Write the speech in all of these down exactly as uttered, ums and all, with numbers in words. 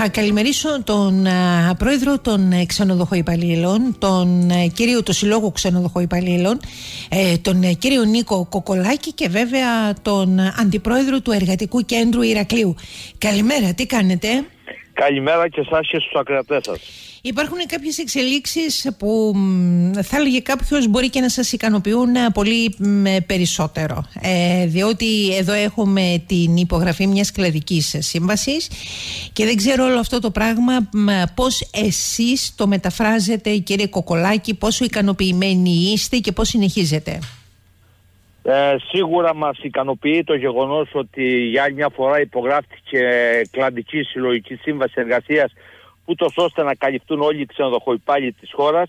Θα καλημερίσω τον α, πρόεδρο των ξενοδοχοϊπαλλήλων, τον α, κύριο του Συλλόγου Ξενοδοχοϊπαλλήλων, ε, τον α, κύριο Νίκο Κοκολάκη και βέβαια τον α, αντιπρόεδρο του Εργατικού Κέντρου Ηρακλείου. Καλημέρα, τι κάνετε? Καλημέρα και εσάς και στους ακροατές σας. Υπάρχουν κάποιες εξελίξεις που θα έλεγε κάποιος μπορεί και να σας ικανοποιούν πολύ περισσότερο, ε, διότι εδώ έχουμε την υπογραφή μιας κλαδικής σύμβασης και δεν ξέρω όλο αυτό το πράγμα πώς εσείς το μεταφράζετε, κύριε Κοκολάκη, πόσο ικανοποιημένοι είστε και πώς συνεχίζετε? Ε, σίγουρα μας ικανοποιεί το γεγονός ότι για άλλη μια φορά υπογράφτηκε κλαδική συλλογική σύμβαση εργασίας, ούτως ώστε να καλυφθούν όλοι οι ξενοδοχοϊπάλληλοι της χώρας.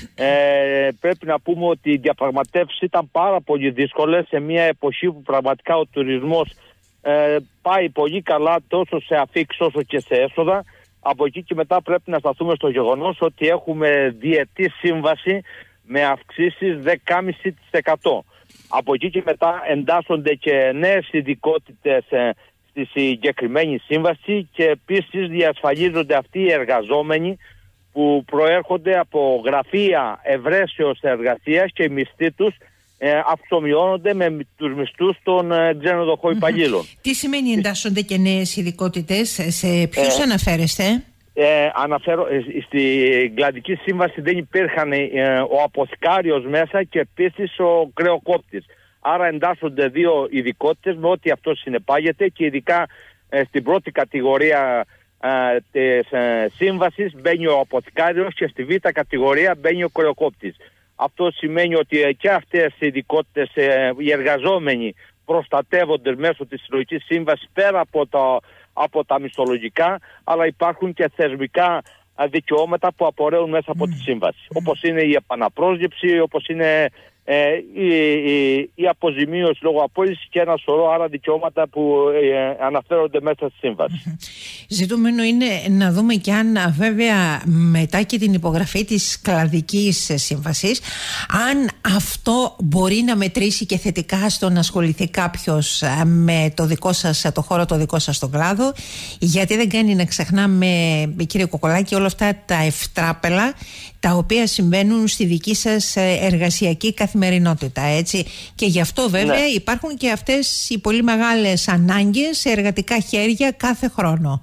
Ε, πρέπει να πούμε ότι οι διαπραγματεύσεις ήταν πάρα πολύ δύσκολες σε μια εποχή που πραγματικά ο τουρισμός ε, πάει πολύ καλά τόσο σε αφίξεις όσο και σε έσοδα. Από εκεί και μετά πρέπει να σταθούμε στο γεγονός ότι έχουμε διετή σύμβαση με αυξήσεις δέκα κόμμα πέντε τοις εκατό. Από εκεί και μετά εντάσσονται και νέες ειδικότητες ε, στη συγκεκριμένη σύμβαση και επίσης διασφαλίζονται αυτοί οι εργαζόμενοι που προέρχονται από γραφεία ευρέσεως εργασίας και οι μισθοί τους ε, αυξομειώνονται με τους μισθούς των ε, ξενοδοχοϊπαλλήλων. Mm-hmm. Τι σημαίνει εντάσσονται και νέες ειδικότητες, σε ποιους ε, αναφέρεστε? Ε, αναφέρω, ε, στη κλαδική σύμβαση δεν υπήρχαν ε, ο αποθηκάριος μέσα και επίσης ο κρεοκόπτης. Άρα εντάσσονται δύο ειδικότητες με ό,τι αυτό συνεπάγεται και ειδικά ε, στην πρώτη κατηγορία ε, της ε, σύμβασης μπαίνει ο αποθηκάριος και στη β' κατηγορία μπαίνει ο κρεοκόπτης. Αυτό σημαίνει ότι ε, και αυτές οι ειδικότητες ε, οι εργαζόμενοι προστατεύονται μέσω της συλλογικής σύμβασης πέρα από τα, από τα μισθολογικά, αλλά υπάρχουν και θεσμικά δικαιώματα που απορρέουν μέσα από τη σύμβαση. Mm. Όπως είναι η επαναπρόσληψη, όπως είναι ε, η, η, η αποζημίωση λόγω απόλυσης και ένα σωρό άλλα δικαιώματα που ε, αναφέρονται μέσα στη σύμβαση. Mm-hmm. Ζητούμενο είναι να δούμε και αν βέβαια μετά και την υπογραφή της κλαδικής σύμβασης, αν αυτό μπορεί να μετρήσει και θετικά στο να ασχοληθεί κάποιος με το δικό σας, το χώρο το δικό σας στον κλάδο, γιατί δεν κάνει να ξεχνάμε, κύριε Κοκολάκη, όλα αυτά τα ευτράπελα τα οποία συμβαίνουν στη δική σας εργασιακή καθημερινότητα, έτσι. Και γι' αυτό βέβαια ναι. υπάρχουν και αυτές οι πολύ μεγάλες ανάγκες σε εργατικά χέρια κάθε χρόνο.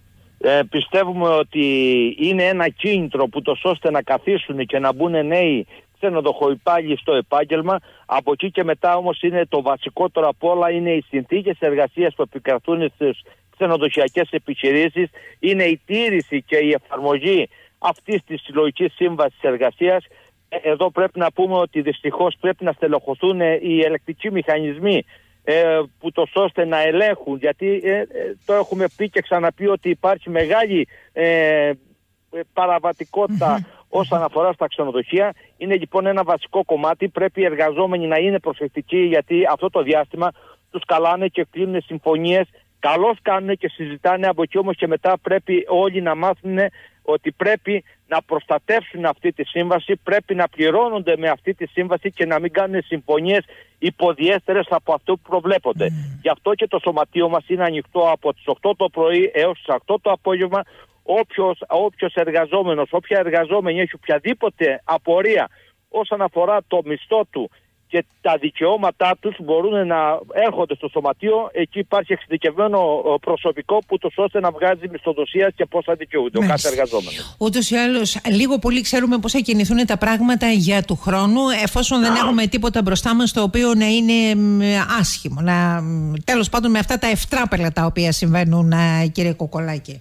Ε, πιστεύουμε ότι είναι ένα κίνητρο που τόσο ώστε να καθίσουν και να μπουν νέοι ξενοδοχοϊπάλληλοι στο επάγγελμα. Από εκεί και μετά όμως είναι το βασικότερο απ' όλα, είναι οι συνθήκες εργασίας που επικρατούν στις ξενοδοχειακές επιχειρήσεις, είναι η τήρηση και η εφαρμογή αυτής της συλλογικής σύμβασης εργασίας. Εδώ πρέπει να πούμε ότι δυστυχώς πρέπει να στελεχωθούν οι ελεκτικοί μηχανισμοί ε, που τόσο ώστε να ελέγχουν, γιατί ε, ε, το έχουμε πει και ξαναπεί ότι υπάρχει μεγάλη ε, παραβατικότητα mm-hmm. όσον αφορά στα ξενοδοχεία. Είναι λοιπόν ένα βασικό κομμάτι. Πρέπει οι εργαζόμενοι να είναι προσεκτικοί, γιατί αυτό το διάστημα τους καλάνε και κλείνουν συμφωνίες. Καλώς κάνουν και συζητάνε, από εκεί όμως και μετά πρέπει όλοι να μάθουν ότι πρέπει να προστατεύσουν αυτή τη σύμβαση, πρέπει να πληρώνονται με αυτή τη σύμβαση και να μην κάνουν συμφωνίες υποδιέστερες από αυτό που προβλέπονται. Mm. Γι' αυτό και το σωματείο μας είναι ανοιχτό από τις οκτώ το πρωί έως τις οκτώ το απόγευμα. Όποιος, όποιος εργαζόμενος, όποια εργαζόμενη έχει οποιαδήποτε απορία όσον αφορά το μισθό του και τα δικαιώματά τους, μπορούν να έρχονται στο σωματείο. Εκεί υπάρχει εξειδικευμένο προσωπικό που τους ώστε να βγάζει μισθοδοσία και πώς θα δικαιούνται ο κάθε εργαζόμενος. Ούτως ή άλλως, λίγο πολύ ξέρουμε πώς θα κινηθούν τα πράγματα για του χρόνου, εφόσον δεν έχουμε τίποτα μπροστά μας το οποίο να είναι άσχημο. Να, τέλος πάντων, με αυτά τα ευτράπελα τα οποία συμβαίνουν, κύριε Κοκολάκη.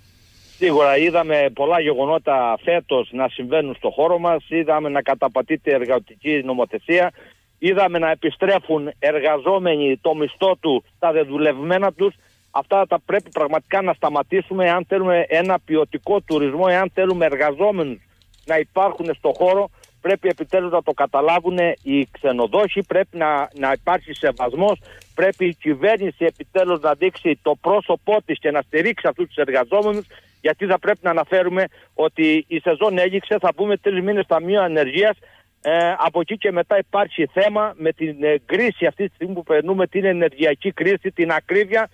Σίγουρα είδαμε πολλά γεγονότα φέτος να συμβαίνουν στο χώρο μας, είδαμε να καταπατείται εργατική νομοθεσία, είδαμε να επιστρέφουν εργαζόμενοι το μισθό του στα δεδουλευμένα τους. Αυτά τα πρέπει πραγματικά να σταματήσουμε εάν θέλουμε ένα ποιοτικό τουρισμό, εάν θέλουμε εργαζόμενους να υπάρχουν στο χώρο. Πρέπει επιτέλους να το καταλάβουν οι ξενοδόχοι, πρέπει να, να υπάρχει σεβασμός, πρέπει η κυβέρνηση επιτέλους να δείξει το πρόσωπό της και να στηρίξει αυτούς τους εργαζόμενους, γιατί θα πρέπει να αναφέρουμε ότι η σεζόν έληξε, θα πούμε τρεις μήνες ταμείο ανεργίας. Ε, από εκεί και μετά υπάρχει θέμα με την ε, κρίση αυτή τη στιγμή που περνούμε, την ενεργειακή κρίση, την ακρίβεια.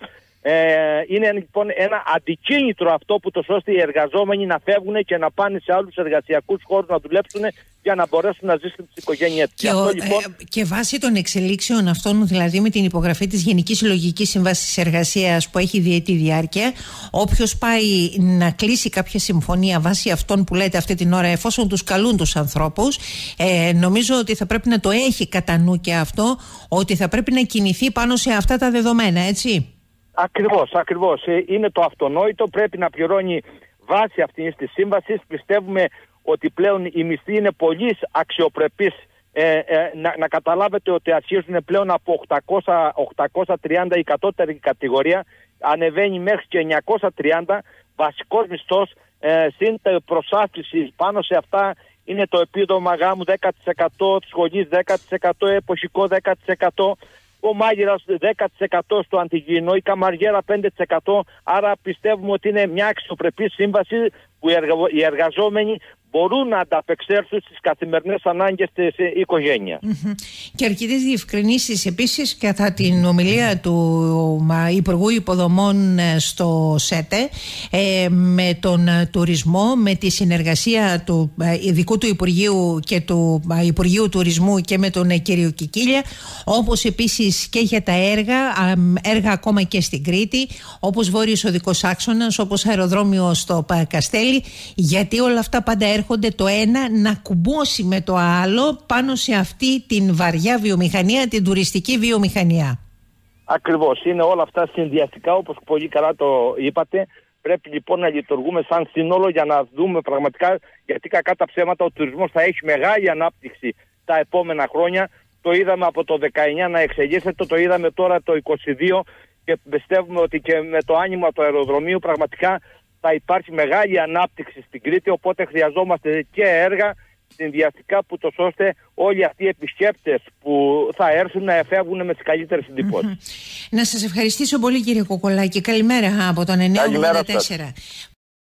Ε, είναι λοιπόν ένα αντικίνητρο αυτό που τόσο ώστε οι εργαζόμενοι να φεύγουν και να πάνε σε άλλους εργασιακούς χώρους να δουλέψουν για να μπορέσουν να ζήσουν τις οικογένειες. Και, ο, λοιπόν... ε, και βάσει των εξελίξεων αυτών, δηλαδή με την υπογραφή της Γενικής Συλλογικής Σύμβασης Εργασίας που έχει διετή διάρκεια, όποιος πάει να κλείσει κάποια συμφωνία βάσει αυτών που λέτε αυτή την ώρα, εφόσον τους καλούν τους ανθρώπους, ε, νομίζω ότι θα πρέπει να το έχει κατά νου και αυτό, ότι θα πρέπει να κινηθεί πάνω σε αυτά τα δεδομένα, έτσι. Ακριβώς, ακριβώς. Είναι το αυτονόητο, πρέπει να πληρώνει βάση αυτής της σύμβασης. Πιστεύουμε ότι πλέον οι μισθοί είναι πολύ αξιοπρεπείς. Ε, ε, να, να καταλάβετε ότι αρχίζουν πλέον από οκτακόσια, οκτακόσια τριάντα η κατώτερη κατηγορία, ανεβαίνει μέχρι και εννιακόσια τριάντα, βασικός μισθός, ε, συν προσάφηση πάνω σε αυτά είναι το επίδομα γάμου δέκα τοις εκατό, σχολής δέκα τοις εκατό, εποχικό δέκα τοις εκατό. Ο μάγειρας δέκα τοις εκατό στο αντιγυηνό, η καμαριέρα πέντε τοις εκατό. Άρα πιστεύουμε ότι είναι μια αξιοπρεπή σύμβαση που οι εργαζόμενοι μπορούν να ανταπεξέλθουν στις καθημερινές ανάγκες της οικογένειας. Mm-hmm. Και αρκετές διευκρινήσεις επίσης κατά την ομιλία του Υπουργού Υποδομών στο ΣΕΤΕ ε, με τον τουρισμό, με τη συνεργασία του ειδικού του Υπουργείου και του Υπουργείου Τουρισμού και με τον κύριο Κικίλια, όπως επίσης και για τα έργα, έργα ακόμα και στην Κρήτη, όπως Βόρειος Οδικός Άξονας, όπως αεροδρόμιο στο Καστέλι, γιατί όλα αυτά πάντα έρχονται το ένα να κουμπώσει με το άλλο πάνω σε αυτή την βαριά βιομηχανία, την τουριστική βιομηχανία. Ακριβώς, είναι όλα αυτά συνδυαστικά, όπως πολύ καλά το είπατε. Πρέπει λοιπόν να λειτουργούμε σαν σύνολο για να δούμε πραγματικά, γιατί κακά τα ψέματα ο τουρισμός θα έχει μεγάλη ανάπτυξη τα επόμενα χρόνια. Το είδαμε από το δεκαεννιά να εξελίσσεται, το είδαμε τώρα το είκοσι δύο και πιστεύουμε ότι και με το άνοιγμα του αεροδρομίου πραγματικά θα υπάρχει μεγάλη ανάπτυξη στην Κρήτη, οπότε χρειαζόμαστε και έργα συνδυαστικά που τόσο ώστε όλοι αυτοί οι επισκέπτες που θα έρθουν να εφεύγουν με τις καλύτερες εντυπώσεις. Να σας ευχαριστήσω πολύ κύριε Κοκολάκη. Καλημέρα από τον εννιά ογδόντα τέσσερα.